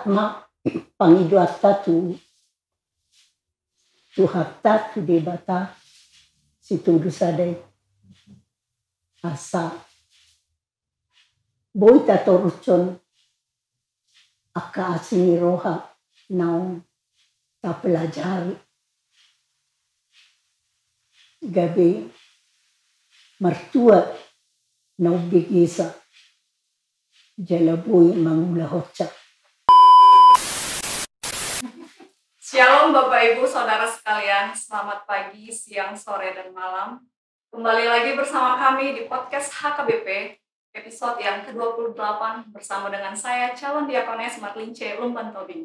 ma pangiduata tu hatta tu debata situ dusade asa boita torucon aka asini roha naung ta pelajari gabe mertua nau bigisa jalabui mangula hocca. Shalom Bapak Ibu Saudara sekalian, selamat pagi, siang, sore, dan malam. Kembali lagi bersama kami di podcast HKBP, episode yang ke-28 bersama dengan saya, calon diakones Marlince Lumban Tobing.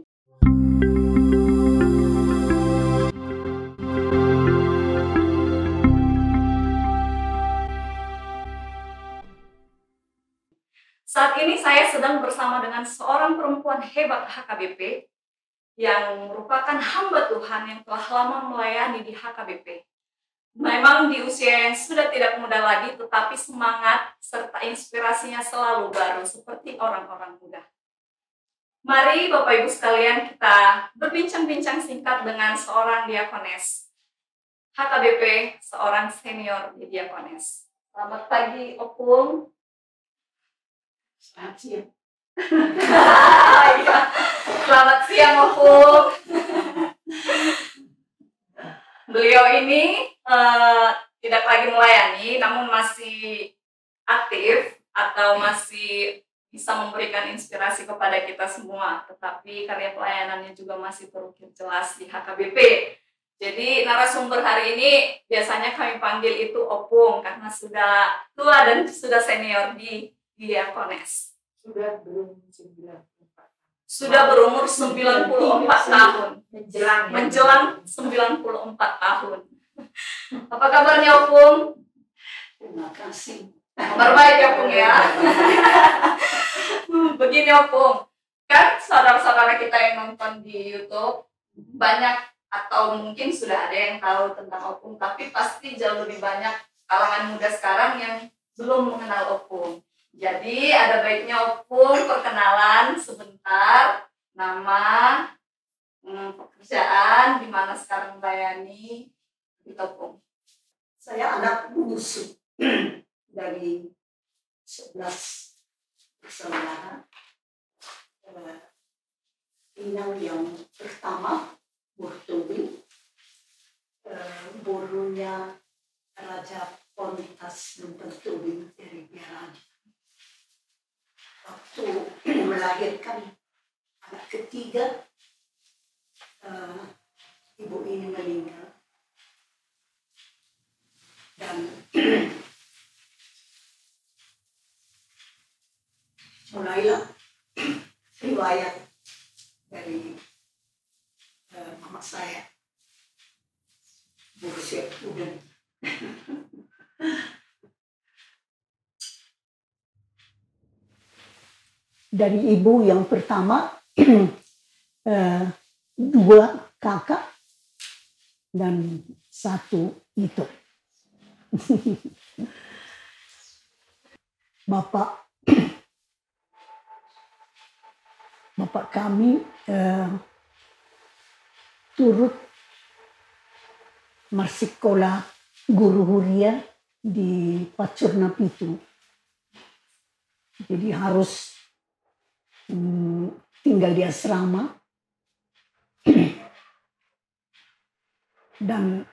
Saat ini saya sedang bersama dengan seorang perempuan hebat HKBP yang merupakan hamba Tuhan yang telah lama melayani di HKBP. Memang di usia yang sudah tidak muda lagi, tetapi semangat serta inspirasinya selalu baru seperti orang-orang muda. Mari Bapak Ibu sekalian kita berbincang-bincang singkat dengan seorang diakones HKBP, seorang senior di diakones. Selamat pagi Opung. Selamat siang. Selamat siang Opung. Beliau ini tidak lagi melayani, namun masih aktif atau masih bisa memberikan inspirasi kepada kita semua. Tetapi karya pelayanannya juga masih terukir jelas di HKBP. Jadi narasumber hari ini biasanya kami panggil itu Opung karena sudah tua dan sudah senior di diakones. Sudah berumur 94 tahun. Menjelang 94 tahun. Apa kabarnya Opung? Terima kasih. Kabar baik ya Opung ya. Begini Opung, kan saudara-saudara kita yang nonton di YouTube banyak atau mungkin sudah ada yang tahu tentang Opung, tapi pasti jauh lebih banyak kalangan muda sekarang yang belum mengenal Opung. Jadi ada baiknya Opung perkenalan sebentar, nama, pekerjaan, di mana sekarang melayani, gitu Opung. Saya anak bungsu dari 11 bersaudara. Inang yang pertama, Burtubi, borunya Raja Ponitas Lumban Tobing dari Biaraja. Waktu melahirkan anak ketiga, ibu ini meninggal. Dan mulailah riwayat dari mama saya, Bu Syekhudan. Dari ibu yang pertama, 2 kakak dan 1 itu. Bapak kami turut marsikola guru huria di Pacurna Pitu. Jadi harus tinggal di asrama dan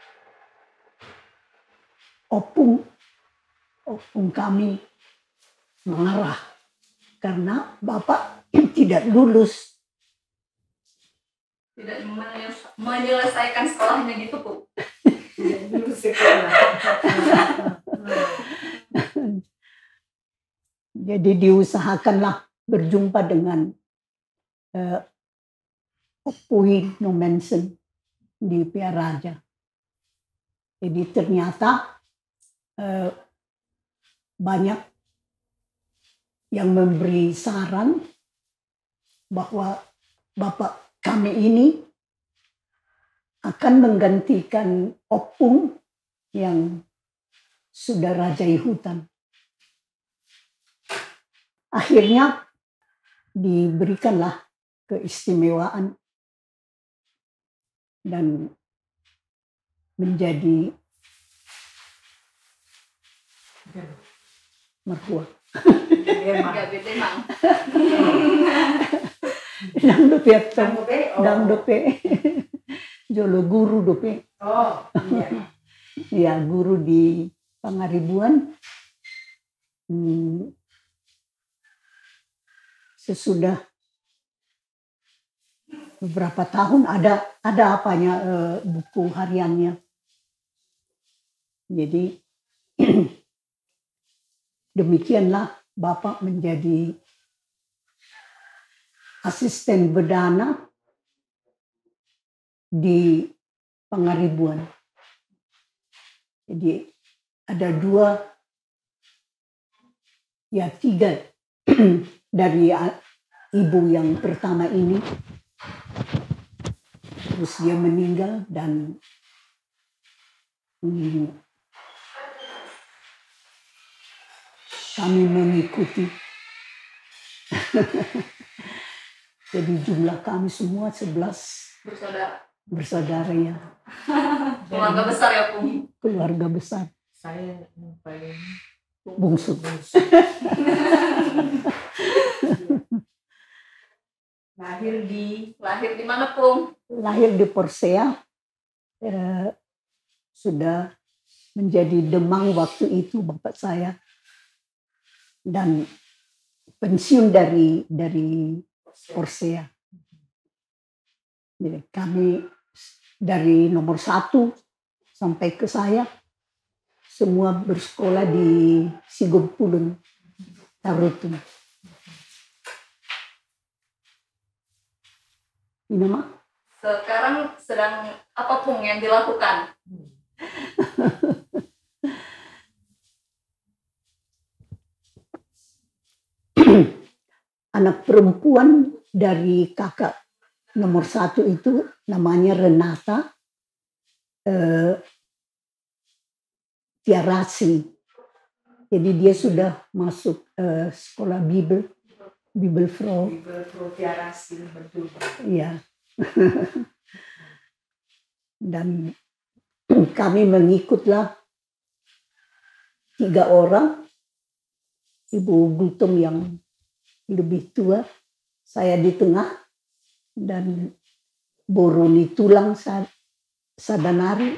opung kami mengarah karena bapak tidak lulus. Tidak menyelesaikan sekolahnya gitu Bu. Jadi diusahakanlah berjumpa dengan Opui Nomensen di Biaraja. Jadi ternyata banyak yang memberi saran bahwa bapak kami ini akan menggantikan Opung yang sudah rajai hutan. Akhirnya diberikanlah keistimewaan dan menjadi mertua. Gabi Mang. Dang dope dang dope. Jolo guru dope. Oh, iya. Ya, guru di Pangaribuan. Sesudah beberapa tahun ada apanya buku hariannya. Jadi demikianlah Bapak menjadi asisten berdana di Pangaribuan. Jadi ada tiga dari ibu yang pertama ini. Terus dia meninggal dan kami mengikuti. Jadi jumlah kami semua 11 bersaudara ya. Keluarga besar ya, Pung. Keluarga besar. Saya yang paling bungsu. Lahir di mana, Pung? Lahir di Porsea. Sudah menjadi demang waktu itu bapak saya. Dan pensiun dari Porsea. Jadi kami dari nomor 1 sampai ke saya semua bersekolah di Sigurpulun, Tarutung. Ini mah. Sekarang sedang apa, Pung, yang dilakukan? Anak perempuan dari kakak nomor 1 itu namanya Renata Tiarasi. Jadi dia sudah masuk sekolah Bibelfrau Tiarasi, betul. Iya. Dan kami mengikutlah 3 orang. Ibu Gultom yang lebih tua, saya di tengah, dan Boroni Tulang Sadanari.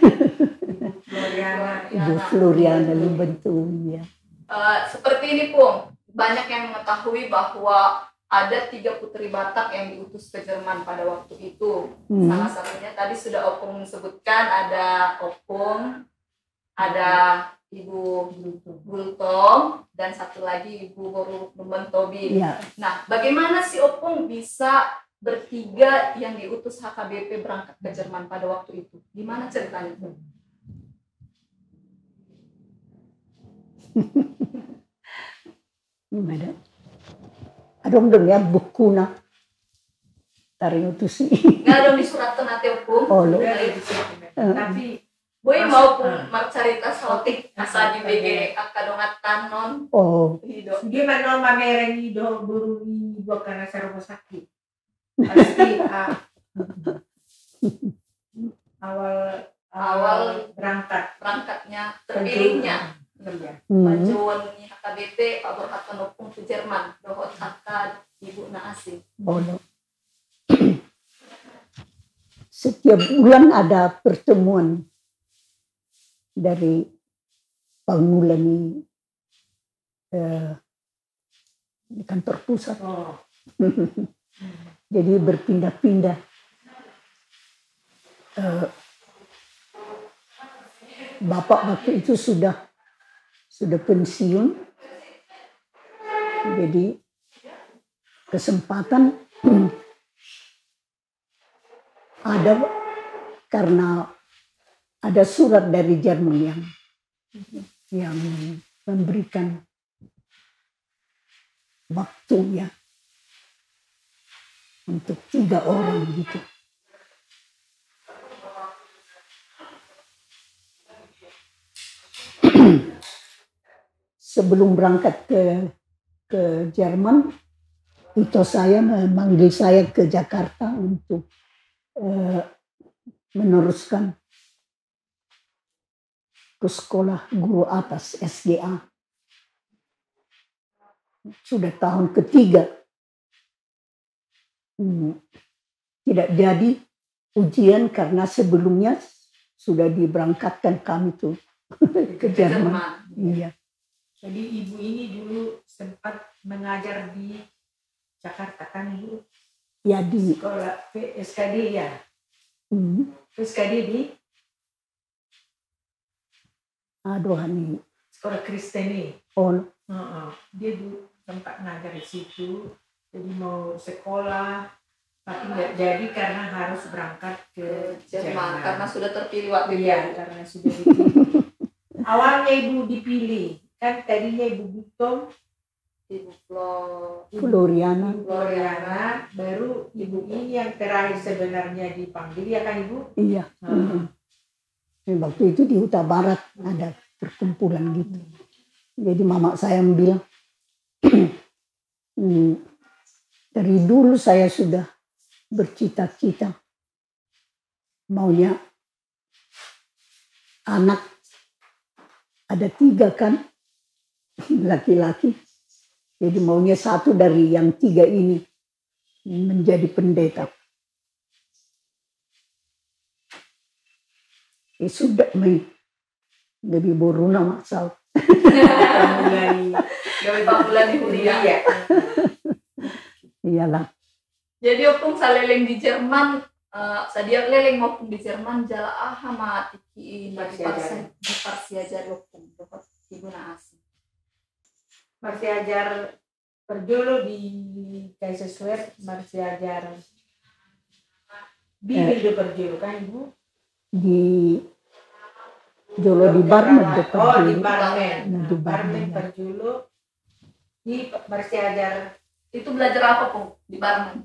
Ibu Floriana Lumbentu, ya. Seperti ini, Pung, banyak yang mengetahui bahwa ada 3 putri Batak yang diutus ke Jerman pada waktu itu. Salah satunya tadi sudah Opung sebutkan, ada Opung, ada Ibu Gultom, dan satu lagi Ibu Lumbentobi. Ya. Nah, bagaimana si Opung bisa bertiga yang diutus HKBP berangkat ke Jerman pada waktu itu? Gimana ceritanya, Pung? Gimana? Adong ya buku na taring itu sih. Nggak dong di surat nanti, Pung. Oh, lo. Tapi Boy mau pun cerita sotik asa di BG kakadongatan non. Oh. Hidup. Dia manon mamereng hidup buru ibu karena saya rumah sakit. Pasti awal berangkatnya terpilihnya. Majuan ni HKBP Pak Berhatan Opung ke Jerman. Dohot kakak ibu na asing. Oh, no. Setiap bulan ada pertemuan dari Pangulani di kantor pusat. Oh. Jadi berpindah-pindah. Bapak waktu itu sudah pensiun. Jadi kesempatan ada karena ada surat dari Jerman yang memberikan waktu ya untuk 3 orang gitu. Sebelum berangkat ke Jerman, itu saya memanggil saya ke Jakarta untuk meneruskan ke sekolah guru atas SGA. Sudah tahun ketiga. Tidak jadi ujian karena sebelumnya sudah diberangkatkan kami tuh ke Jerman. Iya. Jadi ibu ini dulu sempat mengajar di Jakarta kan ibu? Ya di Sekolah PSKD ya. PSKD di Aduhani. sekolah Kristen nih. Oh, Dia dulu sempat ngajar di situ. Jadi mau sekolah tapi nggak jadi karena harus berangkat ke Jerman Jerman. karena sudah terpilih waktu itu. Iya, karena sudah dipilih. Awalnya ibu dipilih, kan tadinya ibu Butom, Ibu Floriana. Floriana, baru ibu ini yang terakhir sebenarnya dipanggil ya kan ibu? Iya. Waktu itu di Huta Barat ada perkumpulan gitu. Jadi mama saya bilang, dari dulu saya sudah bercita-cita maunya anak ada 3 kan laki-laki. Jadi maunya satu dari yang 3 ini menjadi pendeta. Sudah lebih boruna masal. bulan di kuliah. Iyalah. Jadi opung saleleng di Jerman, sadia leleng opung di Jerman jala ahama tiki di parsi ajar opung dapat ibu naasi. Masih ajar perjolo di Kaiserswerth, masih ajar bimbing di perjolo kan ibu? Di Jolo di Barmen depan. Oh di Barmen, Di Barmen perjolo di masih ajar. Itu belajar apa pun di Barmen?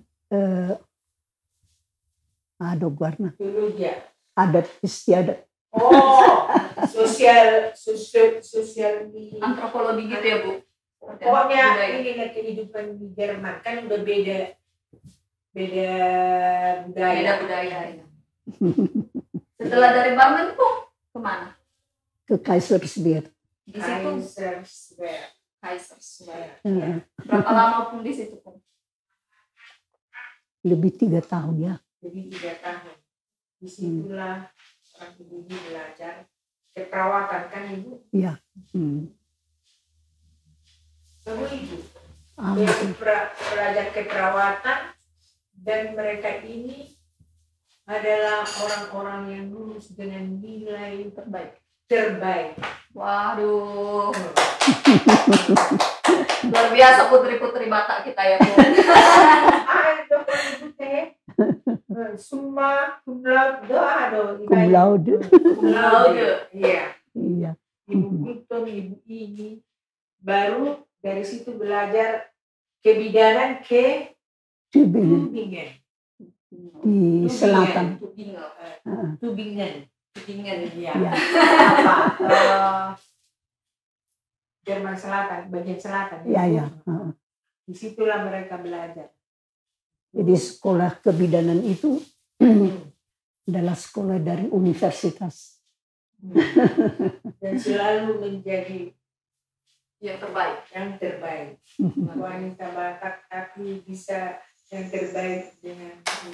Aduh warna Dulu dia adat istiadat. Oh sosial di Antropologi gitu ya Bu? pokoknya ini kehidupan di Jerman kan udah beda budaya. Ya. Setelah dari Barmen pun kemana? Ke Kaiserswerth. Di situ Kaiserswerth. berapa lama pun di situ pun? Lebih 3 tahun ya. Jadi 3 tahun. Disitulah orang ibu ini belajar keperawatan kan ibu? Iya. Kamu ibu Dia belajar keperawatan dan mereka ini adalah orang-orang yang lulus dengan nilai terbaik. Waduh. Luar biasa putri-putri Batak kita ya Bu. Ayo ibu teh. Semua cum laude. Iya. Iya. Ibu Buton, ibu ini baru dari situ belajar kebidanan ke Tübingen. Di selatan. Tübingen. Iya. Jerman Selatan, bagian selatan. Iya. Disitulah mereka belajar. Jadi sekolah kebidanan itu adalah sekolah dari universitas. Dan selalu menjadi yang terbaik. Wanita Batak tapi bisa yang terbaik dengan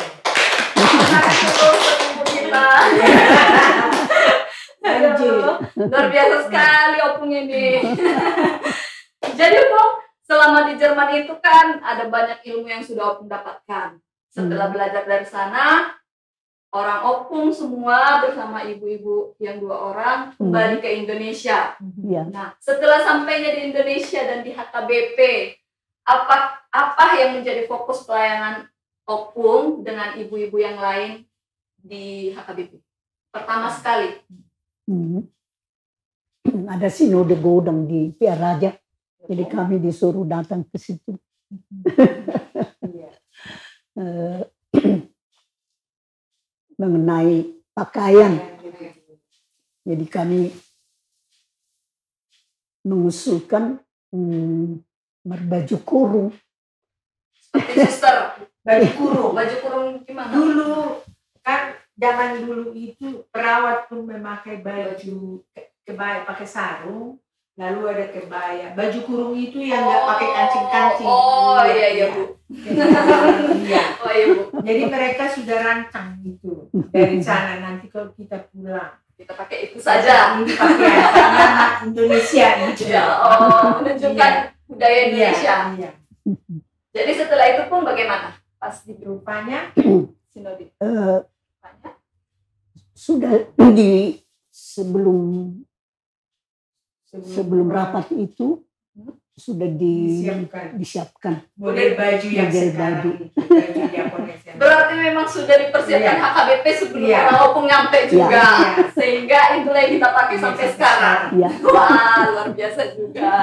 kita. Luar biasa sekali opung ini. Jadi opung selama di Jerman itu kan ada banyak ilmu yang sudah opung dapatkan. Setelah belajar dari sana, orang opung semua bersama ibu-ibu yang 2 orang kembali ke Indonesia. Nah, setelah sampainya di Indonesia dan di HKBP, apa yang menjadi fokus pelayanan opung dengan ibu-ibu yang lain di HKBP? Pertama sekali, ada sinode Godang di Pia Raja. Jadi kami disuruh datang ke situ. Mengenai pakaian. Jadi kami mengusulkan berbaju kurung Seperti suster. Baju kurung. Baju kurung gimana? Dulu kan zaman dulu itu perawat pun memakai baju kebaya pakai sarung, lalu ada kebaya. Baju kurung itu yang nggak pakai kancing-kancing. Oh iya Bu. Iya. Oh iya Bu. Jadi mereka sudah rancang gitu dari sana. Nanti kalau kita pulang Kita pakai itu saja. ini pakaian karena anak Indonesia gitu. Ya, menunjukkan budaya Indonesia. Iya. Jadi setelah itu pun bagaimana? Pas di Rupanya sinode. Sudah di sebelum rapat itu sudah disiapkan model baju yang Model sekarang baju. itu, baju Japones yang Berarti memang sudah dipersiapkan Iya. HKBP sebelum Iya. orang opung nyampe juga. Iya. Sehingga itulah yang kita pakai sampai sekarang. ya. Wah, luar biasa juga.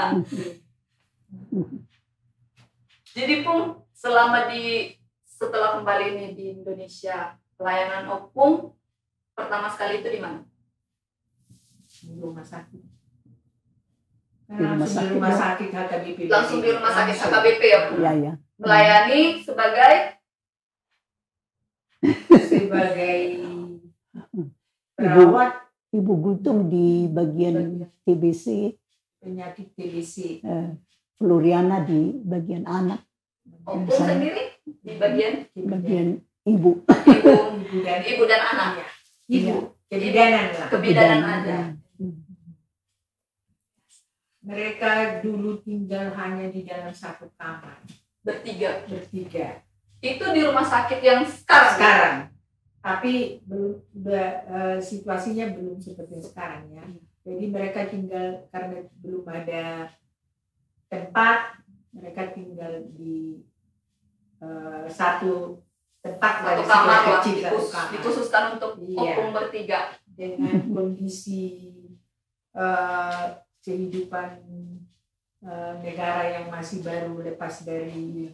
Jadi Pung, setelah kembali ini di Indonesia, pelayanan opung pertama sekali itu di mana? di rumah sakit. Di rumah Langsung di sakit, rumah ya. sakit HKBP. Langsung di rumah sakit Langsung. HKBP ya Pung? Ya, ya. Melayani sebagai Sebagai perawat Ibu Gutung di bagian TBC, penyakit TBC. Floriana di bagian anak, opung Saya. sendiri di bagian bagian ibu. ibu dan anak. Iya. Ibu, kebidanan lah. Kebidanan aja. Mereka dulu tinggal hanya di dalam satu kamar, Bertiga. Itu di rumah sakit yang sekarang. Tapi situasinya belum seperti sekarang ya. Jadi mereka tinggal karena belum ada tempat, mereka tinggal di satu tempat Satu dari kamar lah, kecil, satu kamar. dikhususkan untuk Iya. opung bertiga. Dengan kondisi kehidupan negara yang masih baru lepas dari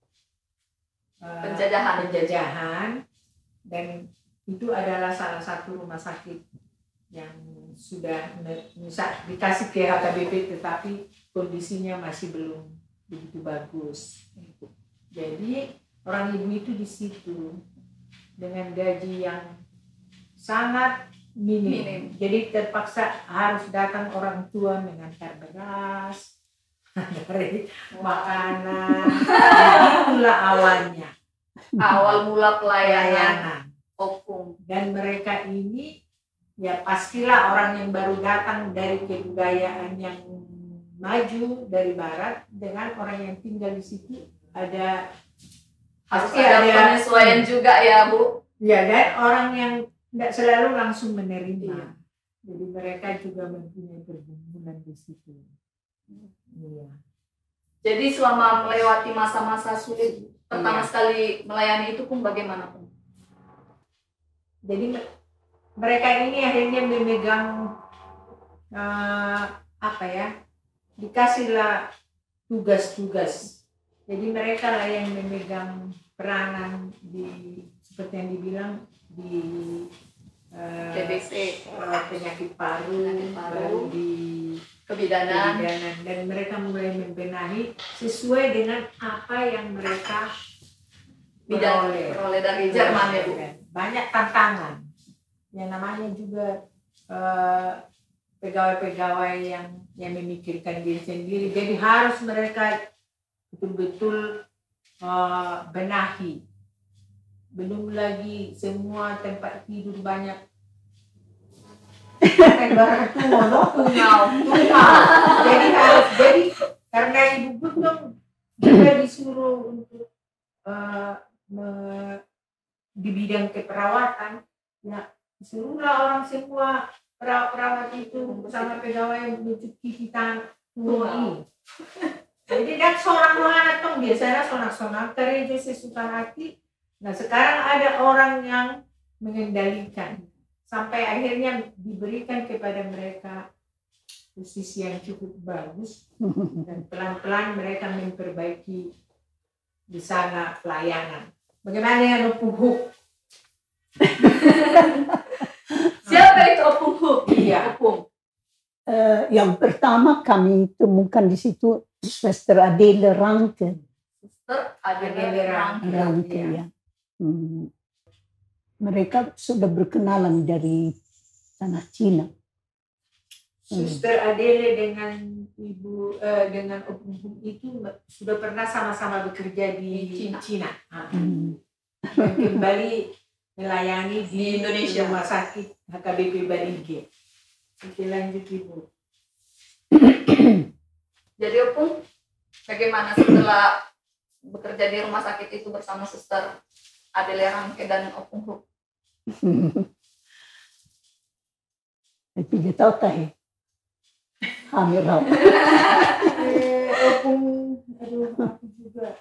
penjajahan, dan itu adalah salah satu rumah sakit yang sudah dikasih ke HKBP tetapi kondisinya masih belum begitu bagus. Jadi orang ibu itu di situ dengan gaji yang sangat minim. Jadi terpaksa harus datang orang tua mengantar beras, dari makanan. Itulah awalnya. Awal mula pelayanan Pelayanan. opung. Dan mereka ini ya pastilah orang yang baru datang dari kebudayaan yang maju dari barat dengan orang yang tinggal di situ harus Pasti ada penyesuaian juga ya Bu. ya, dan orang yang tidak selalu langsung menerima. Iya. Jadi mereka juga mempunyai pergumulan di situ. Iya. Jadi selama melewati masa-masa sulit pertama sekali melayani itu pun bagaimana Pung? Jadi mereka ini akhirnya memegang dikasihlah tugas-tugas. Jadi mereka lah yang memegang peranan seperti yang dibilang di TBC, penyakit paru, baru di kebidanan, dan mereka mulai membenahi sesuai dengan apa yang mereka peroleh dari Jerman ya Bu. Banyak tantangan. Yang namanya juga pegawai-pegawai yang memikirkan diri sendiri. Jadi harus mereka betul-betul benahi. Belum lagi semua tempat tidur banyak. Jadi karena Ibu Gutung juga disuruh untuk di bidang keperawatan, ya disuruhlah orang semua perawat itu sama pegawai mencuci kita semua ini. Jadi dan sonak-sonak tong biasanya sonak-sonak kerja sesuka hati. Nah sekarang ada orang yang mengendalikan sampai akhirnya diberikan kepada mereka posisi yang cukup bagus dan pelan-pelan mereka memperbaiki di sana pelayanan. Bagaimana dengan Opung Huk? Siapa itu Opung Huk? Iya. Opung. Yang pertama kami temukan di situ Schwester Adele Ranke. Suster Adele Rangke. Rangke Iya. ya. Mereka sudah berkenalan dari tanah Cina. Suster Adele dengan dengan Opung Huk itu sudah pernah sama-sama bekerja di Cina. Dan kembali melayani di Indonesia. Rumah Sakit HKBP Balige. Oke, lanjut Ibu. Jadi Opung, bagaimana setelah bekerja di rumah sakit itu bersama Suster Adele Rangke dan Opung Huk? 3 tahun teh. Hamil raw. Opung, aduh aku juga.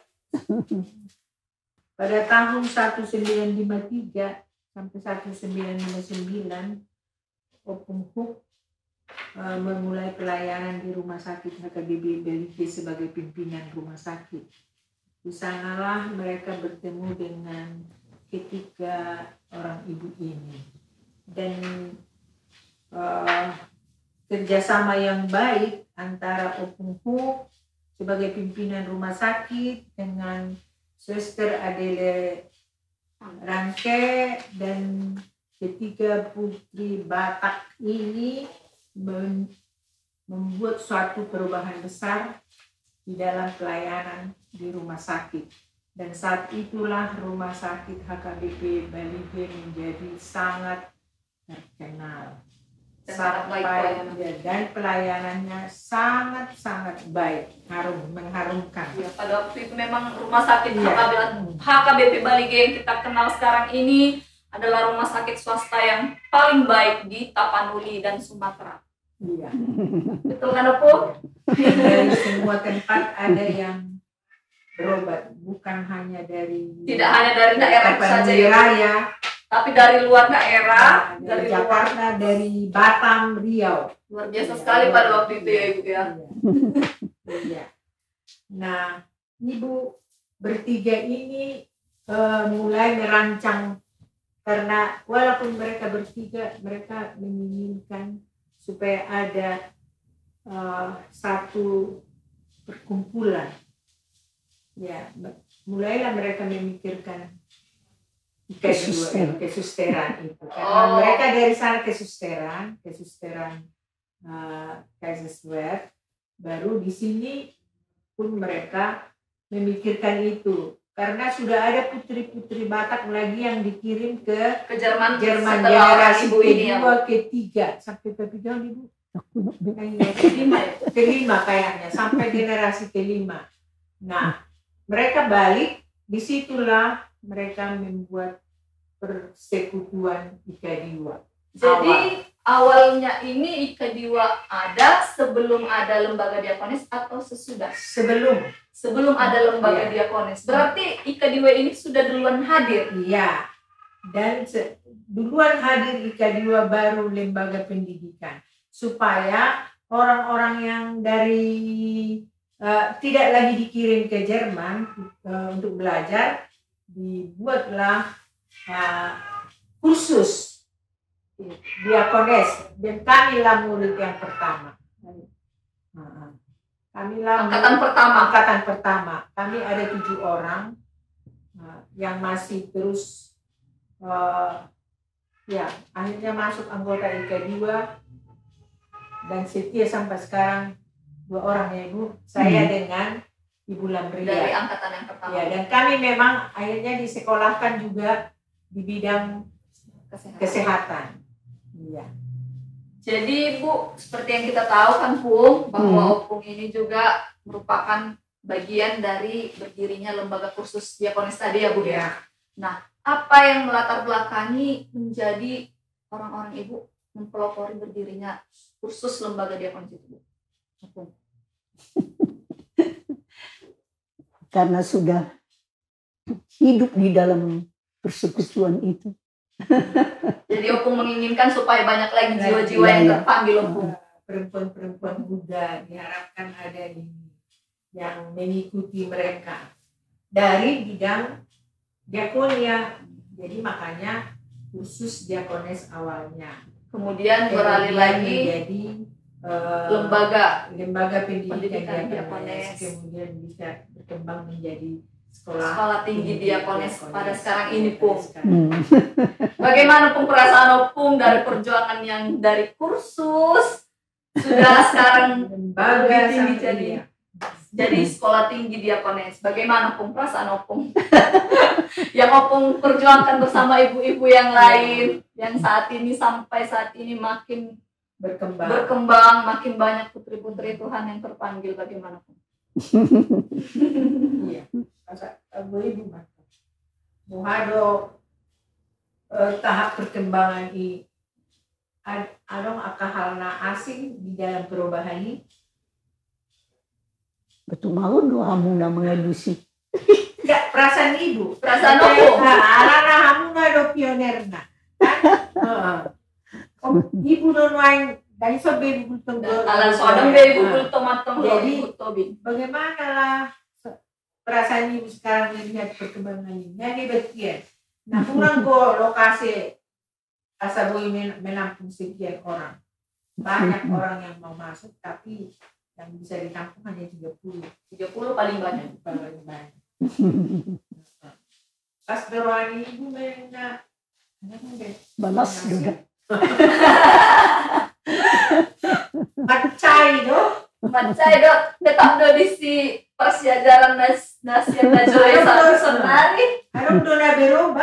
Pada tahun 1953 sampai 1959, Opung Huk memulai pelayanan di Rumah Sakit HKBP Balige sebagai pimpinan rumah sakit. Di sanalah mereka bertemu dengan ketiga orang ibu ini. Dan kerjasama yang baik antara Opung Huk sebagai pimpinan rumah sakit dengan Suster Adele Rangke dan ketiga putri Batak ini membuat suatu perubahan besar di dalam pelayanan di rumah sakit. Dan saat itulah Rumah Sakit HKBP Balige menjadi sangat terkenal. Dan pelayanannya sangat-sangat baik, mengharumkan. Ya, pada waktu itu memang rumah sakit HKBP Balige yang kita kenal sekarang ini adalah rumah sakit swasta yang paling baik di Tapanuli dan Sumatera. Iya. Betul kan, Opung? Dari semua tempat ada yang berobat, bukan hanya dari Tidak hanya dari daerah itu saja ya, Raya, tapi dari luar daerah, dari Jakarta, dari Batam, Riau. luar biasa sekali pada waktu itu ya Ibu ya. Iya. Nah, Ibu bertiga ini mulai merancang, karena walaupun mereka bertiga, mereka menginginkan supaya ada satu perkumpulan. Ya, mulailah mereka memikirkan kesusteran itu. Karena mereka dari sana kesusteran Kaiserswerth, baru di sini pun mereka memikirkan itu. Karena sudah ada putri-putri Batak lagi yang dikirim ke Jerman generasi Ibu ini ya. kedua, ketiga, sampai berapa tahun Ibu? Kelima kayaknya, sampai generasi kelima. Nah, mereka balik, disitulah mereka membuat persekutuan Ikadiwa. Jadi awalnya ini Ikadiwa ada sebelum ada lembaga diakonis atau sesudah? Sebelum ada lembaga diakonis. Berarti Ikadiwa ini sudah duluan hadir. Iya. Dan duluan hadir Ikadiwa baru lembaga pendidikan. Supaya orang-orang yang dari tidak lagi dikirim ke Jerman untuk belajar, dibuatlah kursus diakones, dan kamilah murid yang pertama. Kamilah angkatan pertama. Kami ada 7 orang yang masih terus akhirnya masuk anggota Ikadiwa dan setia sampai sekarang 2 orang ya Ibu. Saya dengan Ibu Lamria dari angkatan yang pertama. Ya, dan kami memang akhirnya disekolahkan juga di bidang kesehatan. Iya. Jadi Bu, seperti yang kita tahu kan Pung, bahwa Opung ini juga merupakan bagian dari berdirinya lembaga kursus diakonis tadi ya Bu ya. Nah, apa yang melatar belakangi menjadi orang-orang Ibu mempelopori berdirinya kursus lembaga diakonis itu Bu? Opung. Karena sudah hidup di dalam persekutuan itu. Jadi Opung menginginkan supaya banyak lagi jiwa-jiwa yang terpanggil Opung. Perempuan-perempuan muda diharapkan ada yang mengikuti mereka dari bidang diakonia. Jadi makanya khusus diakones awalnya. Kemudian beralih lagi jadi lembaga pendidikan diakones, diakones. kemudian bisa berkembang menjadi Sekolah Tinggi Diakones pada sekarang ini, Pung. Hmm. Bagaimana Pung perasaan Opung dari perjuangan yang dari kursus sudah sekarang lebih tinggi jadi Sekolah Tinggi Diakones. Bagaimana Pung perasaan Opung? Yang Opung perjuangkan bersama ibu-ibu yang lain yang saat ini sampai saat ini makin berkembang, makin banyak putri-putri Tuhan yang terpanggil. Bagaimana Pung? Iya. Ibu Muhado tahap perkembangan ini adong akahalna asing di dalam perubahan ini. Betul mau doa hamuna mengelusi. Enggak, perasaan ibu. Perasaan Opung. Alana hamuna do pionerna. Ibu don wain dari sobe ibu tunggu. Alan sodong be ibu tomatong Jadi, tobi. bagaimana lah perasaan ibu sekarang melihat perkembangan ini? Jadi begitu. Nah, pulang ke lokasi Asabui menampung sekian orang. Banyak orang yang mau masuk, tapi yang bisa ditampung hanya 30. 30 paling banyak. Paling banyak. Pas berwani ibu mena, Balas juga. Macai do. Macai dok, tetap do di si persiajaran nasihat najoi satu senari. Arong dona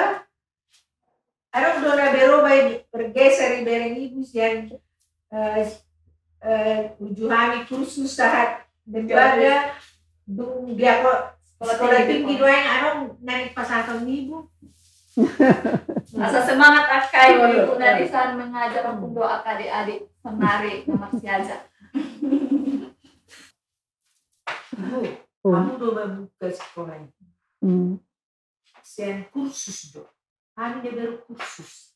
berubah bergeser dari ibu yang ujuhani kursus saat lembaga dung dia kok sekolah tinggi doang arong naik pasangan ibu. Asa semangat akai ibu narisan mengajar untuk doa adik-adik senari nomor siaja. Ibu, kamu udah buka sekolah itu. Sen kursus do. Kami dia baru kursus.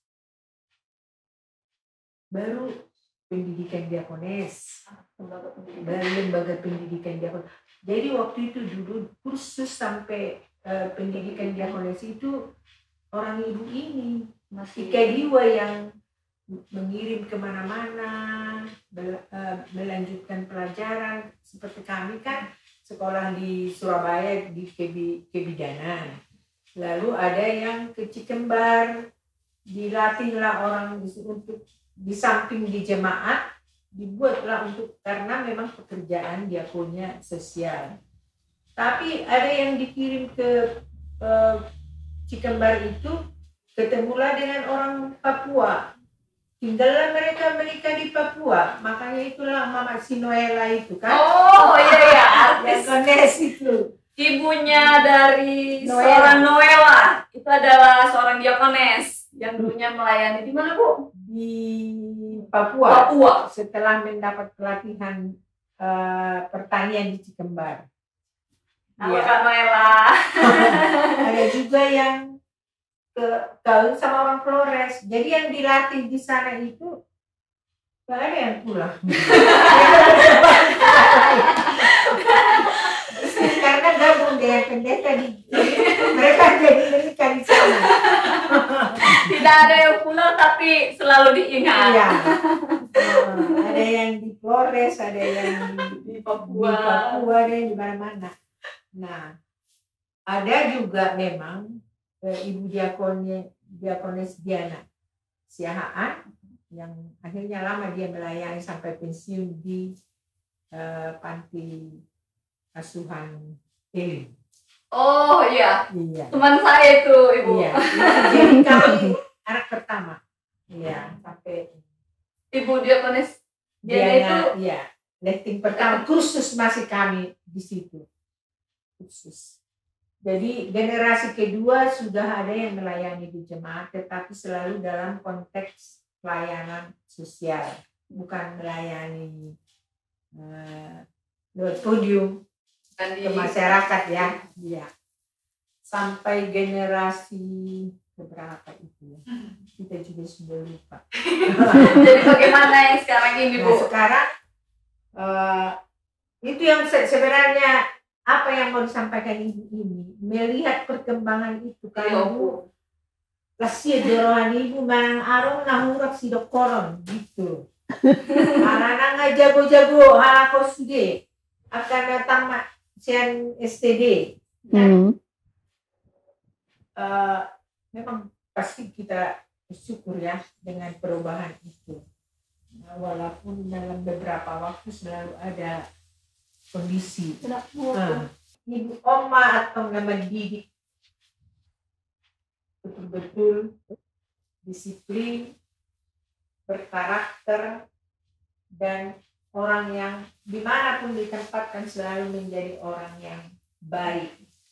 Baru pendidikan diakones. Baru lembaga pendidikan diakones. Jadi waktu itu dulu kursus sampai pendidikan diakones itu orang ibu ini. Ika Diwa yang mengirim kemana-mana, melanjutkan pelajaran. Seperti kami kan sekolah di Surabaya di kebidanan. Lalu ada yang ke Cikembar, dilatihlah orang untuk di samping di jemaat, dibuatlah untuk karena memang pekerjaan diakonnya sosial. Tapi ada yang dikirim ke Cikembar itu, ketemulah dengan orang Papua. Tinggallah mereka menikah di Papua, makanya itulah Mama Sinoela itu kan. Oh iya Yang Kones itu. Ibunya dari seorang Noela itu adalah seorang diakones yang dulunya melayani di mana Bu? Di Papua. Papua. Setelah mendapat pelatihan pertanian di Cikembar. Nama Kak Noela. Ada juga yang kawin sama orang Flores. Jadi yang dilatih di sana itu gak ada yang pulang. Karena gabung dengan pendeta mereka jadi menikah di sana. Tidak ada yang pulang tapi selalu diingat. Iya. Ada yang di Flores, ada yang Di Papua, ada yang di mana-mana. Nah, ada juga memang Ibu Diakones Diana Siahaan yang akhirnya lama dia melayani sampai pensiun di panti asuhan Elim. Oh iya, Iya. teman saya itu Ibu. Iya. Jadi kami anak pertama. Iya, sampai Ibu Diakones Diana itu iya, letting pertama kursus masih kami di situ. Kursus. Jadi generasi kedua sudah ada yang melayani di jemaat, tetapi selalu dalam konteks pelayanan sosial, bukan melayani lewat podium ke masyarakat ya. Iya. Sampai generasi keberapa itu ya? Kita juga sudah lupa. Jadi bagaimana yang sekarang ini Bu? Nah, sekarang itu yang sebenarnya apa yang mau disampaikan ibu ini, melihat perkembangan itu kan ibu kasih dorohan ibu manang arong nahurak si dokoron gitu. Anak-anak nggak jago-jago halakos sude akan datang sian STD. memang pasti kita bersyukur ya dengan perubahan itu. Nah, walaupun dalam beberapa waktu selalu ada kondisi ibu oma atau mendidik betul-betul disiplin, berkarakter, dan orang yang dimanapun ditempatkan selalu menjadi orang yang baik.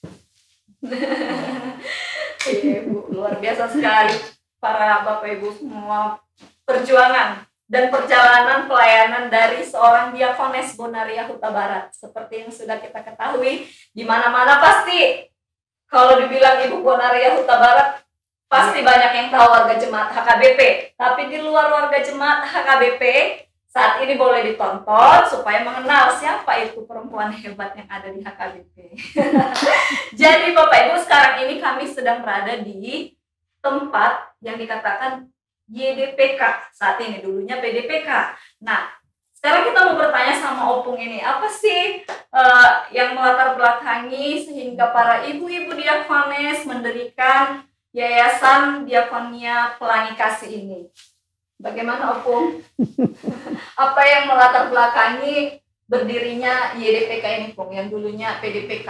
Iya, Bu, luar biasa sekali para Bapak Ibu semua perjuangan dan perjalanan pelayanan dari seorang diakones Bonaria Huta Barat. Seperti yang sudah kita ketahui, di mana-mana pasti kalau dibilang Ibu Bonaria Huta Barat pasti banyak yang tahu warga jemaat HKBP. Tapi di luar warga jemaat HKBP, saat ini boleh ditonton supaya mengenal siapa itu perempuan hebat yang ada di HKBP. Jadi Bapak Ibu, sekarang ini kami sedang berada di tempat yang dikatakan YDPK. Saat ini dulunya PDPK. Nah, sekarang kita mau bertanya sama Opung ini, apa sih yang melatar belakangi sehingga para ibu-ibu diakones mendirikan Yayasan Diakonia Pelangi Kasih ini? Bagaimana Opung? Apa yang melatar belakangi berdirinya YDPK ini, Pung, yang dulunya PDPK?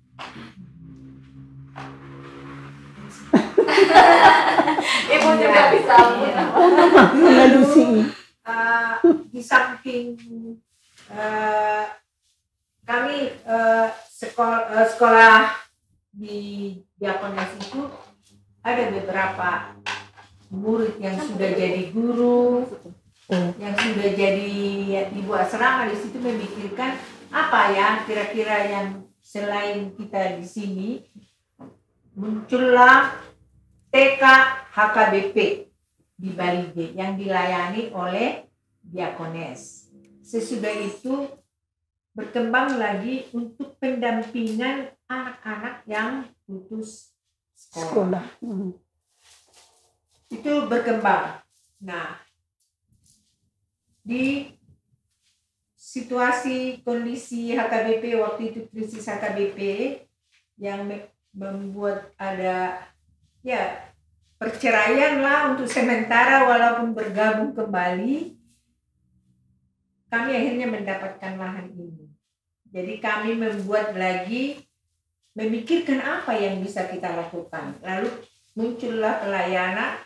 Ibu juga bisa. Di samping kami sekolah di Diakones itu ada beberapa murid yang sudah jadi guru, yang sudah jadi ibu asrama. Di situ memikirkan apa ya kira-kira yang selain kita di sini. Muncullah TK HKBP di Balige yang dilayani oleh Diakones. Sesudah itu berkembang lagi untuk pendampingan anak-anak yang putus sekolah. Itu berkembang. Nah, di situasi kondisi HKBP waktu itu, krisis HKBP yang membuat ada ya perceraian lah untuk sementara, walaupun bergabung kembali, kami akhirnya mendapatkan lahan ini. Jadi kami membuat lagi, memikirkan apa yang bisa kita lakukan. Lalu muncullah pelayanan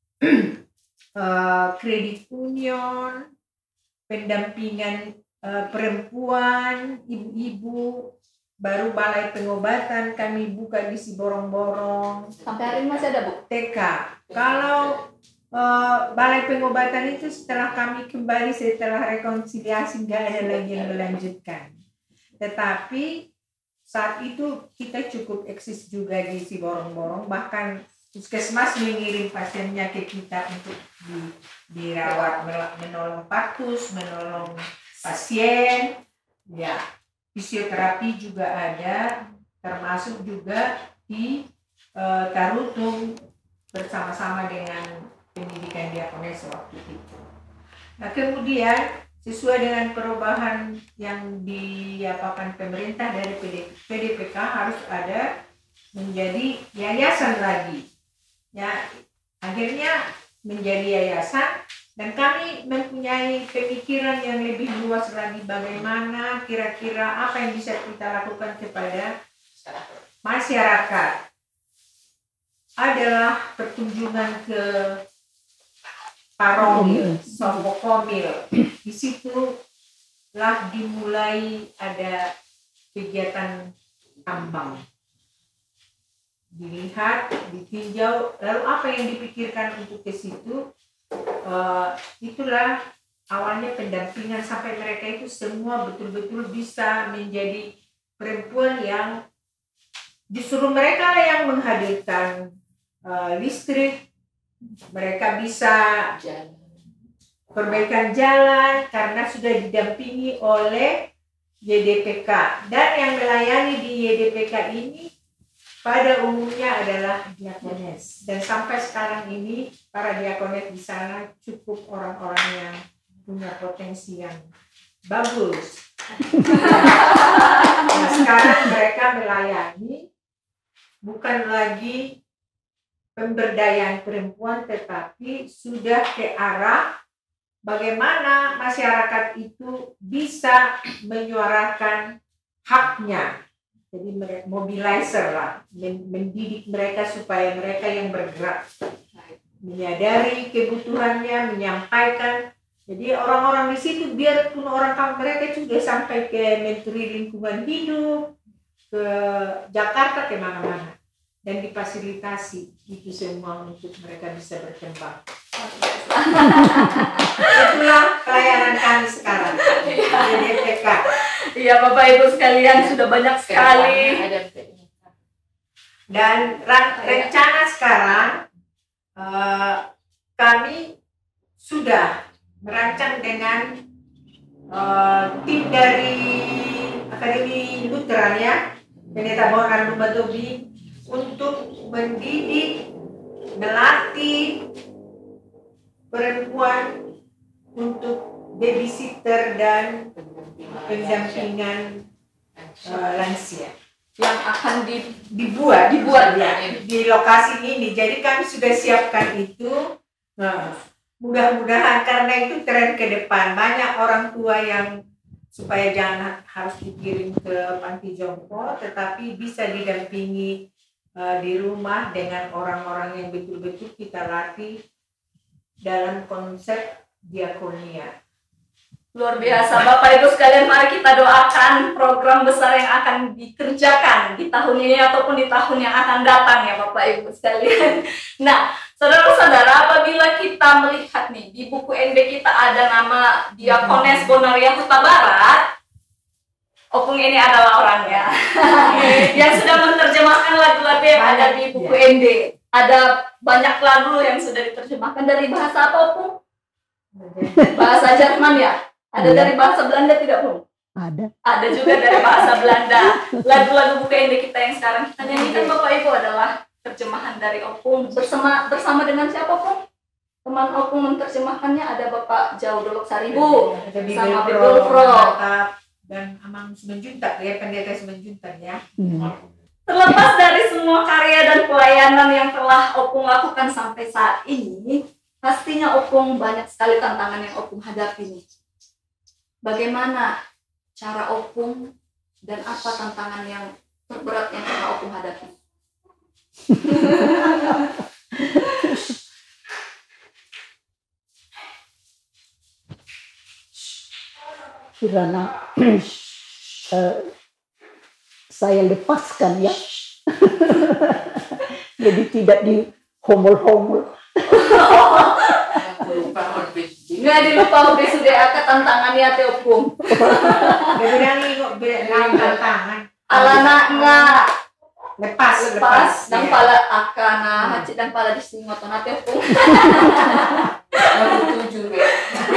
kredit union, pendampingan perempuan, ibu-ibu, baru balai pengobatan kami buka di Siborong-borong. Sampai hari ini masih ada, Bu? TK. Kalau balai pengobatan itu setelah kami kembali setelah rekonsiliasi nggak ada lagi yang melanjutkan. Tetapi saat itu kita cukup eksis juga di Siborong-borong, bahkan puskesmas mengirim pasiennya ke kita untuk dirawat, menolong patus, menolong pasien, ya. Fisioterapi juga ada, termasuk juga di Tarutung bersama-sama dengan pendidikan Diakones waktu itu. Nah, kemudian sesuai dengan perubahan yang diapakan pemerintah dari PDPK harus ada menjadi yayasan lagi. Ya, akhirnya menjadi yayasan. Dan kami mempunyai pemikiran yang lebih luas lagi, bagaimana kira-kira apa yang bisa kita lakukan kepada masyarakat. Adalah perkunjungan ke Parongil, Sobokomil. Di situlah dimulai ada kegiatan tambang. Dilihat, ditinjau, lalu apa yang dipikirkan untuk ke situ. Itulah awalnya pendampingan sampai mereka itu semua betul-betul bisa menjadi perempuan yang disuruh mereka yang menghadirkan listrik, mereka bisa perbaikan jalan karena sudah didampingi oleh YDPK. Dan yang melayani di YDPK ini pada umumnya adalah diakones. Dan sampai sekarang ini para diakones di sana cukup orang-orang yang punya potensi yang bagus. Nah, sekarang mereka melayani bukan lagi pemberdayaan perempuan, tetapi sudah ke arah bagaimana masyarakat itu bisa menyuarakan haknya. Jadi mobilizer lah, mendidik mereka supaya mereka yang bergerak, menyadari kebutuhannya, menyampaikan. Jadi orang-orang di situ biarpun orang kampung mereka juga sampai ke Menteri Lingkungan Hidup, ke Jakarta, ke mana-mana, dan difasilitasi itu semua untuk mereka bisa berkembang. Itulah pelayanan kami sekarang di DPK. Iya Bapak Ibu sekalian, sudah banyak sekali. Dan rencana sekarang kami sudah merancang dengan tim dari Akademi Lutheran ya, Pendeta Bondan Lumatobi, untuk mendidik, melatih perempuan untuk babysitter dan pendampingan lansia Yang akan dibuat ya. di lokasi ini. Jadi kami sudah siapkan itu. Nah, mudah-mudahan karena itu tren ke depan. Banyak orang tua yang supaya jangan harus dikirim ke panti jompo, tetapi bisa didampingi di rumah dengan orang-orang yang betul-betul kita latih dalam konsep diakonia. Luar biasa Bapak Ibu sekalian, mari kita doakan program besar yang akan dikerjakan di tahun ini ataupun di tahun yang akan datang ya Bapak Ibu sekalian. Nah, saudara-saudara, apabila kita melihat nih di buku NB kita ada nama Diakones Bonaria Huta Barat, Opung ini adalah orangnya yang sudah menerjemahkan lagu-lagu yang ada di buku NB. Ada banyak lagu yang sudah diterjemahkan dari bahasa apa Opung? Bahasa Jerman ya? Ada dari bahasa Belanda tidak Opung? Ada juga dari bahasa Belanda. Lagu-lagu buku NB kita yang sekarang kita nyanyikan Bapak Ibu adalah terjemahan dari Opung bersama dengan siapa Opung? Teman Opung menerjemahkannya ada Bapak Jaudolok Saribu sama Bibul Pro dan Amang Semenjuntak ya, Pendeta Semenjuntak ya. Terlepas dari semua karya dan pelayanan yang telah Opung lakukan sampai saat ini, pastinya Opung banyak sekali tantangan yang Opung hadapi nih. Bagaimana cara Opung dan apa tantangan yang terberat yang telah Opung hadapi? Kirana saya lepaskan ya. Jadi tidak dihomol-homol. Nggak dilupa udah sudah akan tantangannya teh Opung. Bilang tantangan. Alana nggak Lepas dan ya. pala akana hacit dan pala disingot nate Opung. Tujuh ya.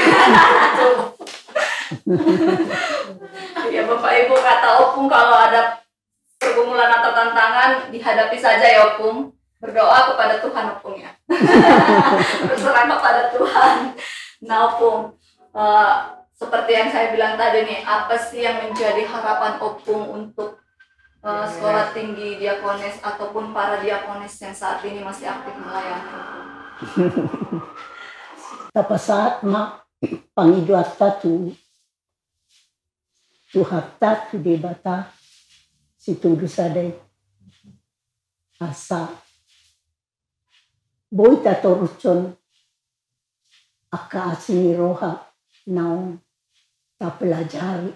Ya Bapak Ibu, kata Opung kalau ada pergumulan atau tantangan dihadapi saja ya Opung. Berdoa kepada Tuhan Opung ya. Berserah kepada Tuhan. Nah Opung, seperti yang saya bilang tadi nih, apa sih yang menjadi harapan Opung untuk sekolah tinggi diakonis ataupun para diakonis yang saat ini masih aktif melayani? Tapa saat mak pangiduata tu hakta tu debata situ dusadai asa boita torucon aka asini roha naon ta pelajari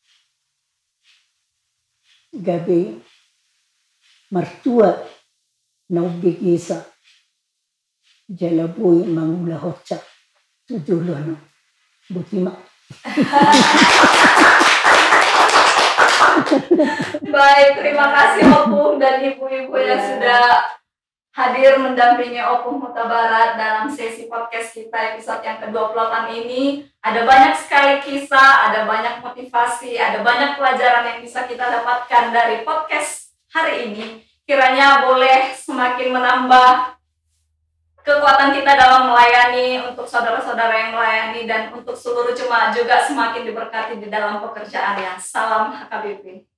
gabe martua nau begisa jalabui mangula hocca tujulono butima. Baik, terima kasih Opung dan ibu-ibu yang sudah hadir mendampingi Opung Huta Barat dalam sesi podcast kita episode yang ke-28 ini. Ada banyak sekali kisah, ada banyak motivasi, ada banyak pelajaran yang bisa kita dapatkan dari podcast hari ini. Kiranya boleh semakin menambah kekuatan kita dalam melayani untuk saudara-saudara yang melayani dan untuk seluruh jemaat juga semakin diberkati di dalam pekerjaannya. Salam HKBP.